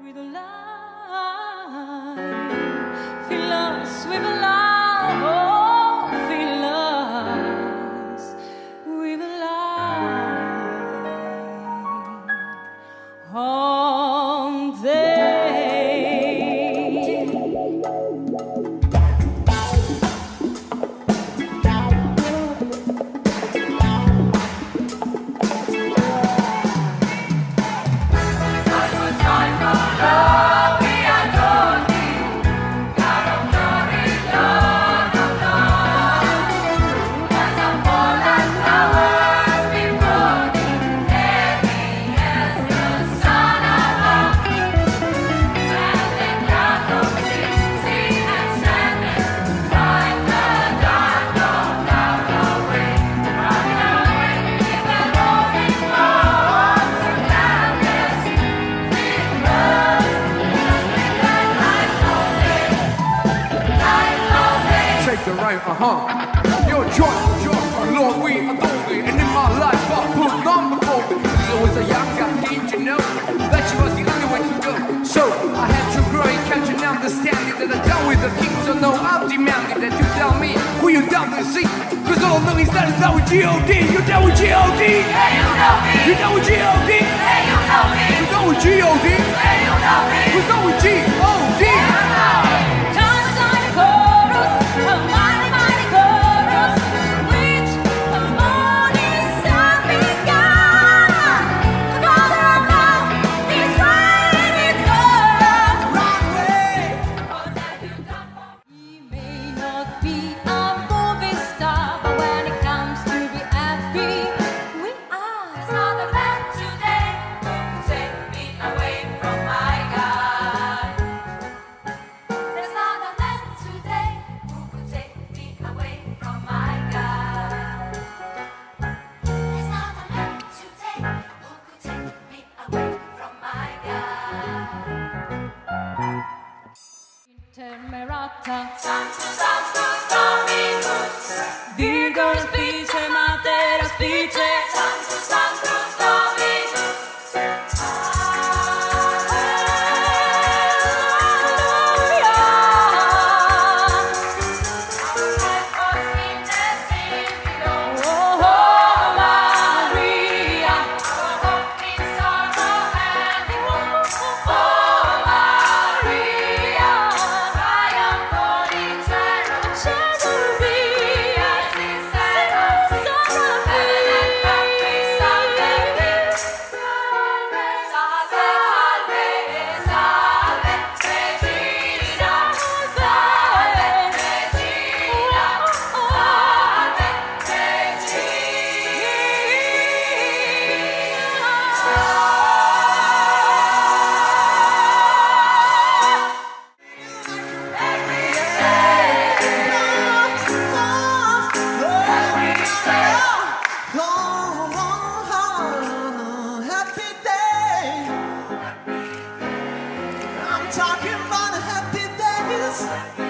with life, fill us with love, oh, fill us with life. On the right, Your joy, Lord, we adore thee. And in my life, I put on before thee. So as a young guy, came to know that you was the only way to go. So I had to grow and catch an understanding that I done with the king. So now I'm demanding that you tell me who you down to see. Cause all I know is that it's down with G.O.D. You down with G.O.D. Hey, you know me. You down with G.O.D. Hey, you know me. You down with G.O.D. Hey, you know me. Who's down with G.O.D. Santo, Santo, Dominus, Virgo specie, Mater specie, Santo, Santo, Dominus. Talking about the happy days.